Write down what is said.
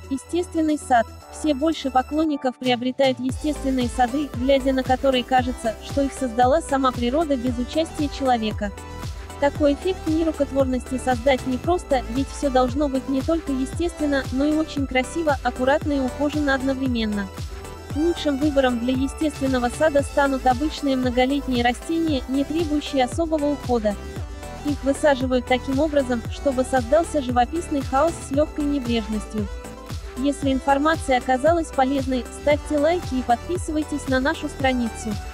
Естественный сад. Все больше поклонников приобретают естественные сады, глядя на которые кажется, что их создала сама природа без участия человека. Такой эффект нерукотворности создать непросто, ведь все должно быть не только естественно, но и очень красиво, аккуратно и ухоженно одновременно. Лучшим выбором для естественного сада станут обычные многолетние растения, не требующие особого ухода. Их высаживают таким образом, чтобы создался живописный хаос с легкой небрежностью. Если информация оказалась полезной, ставьте лайки и подписывайтесь на нашу страницу.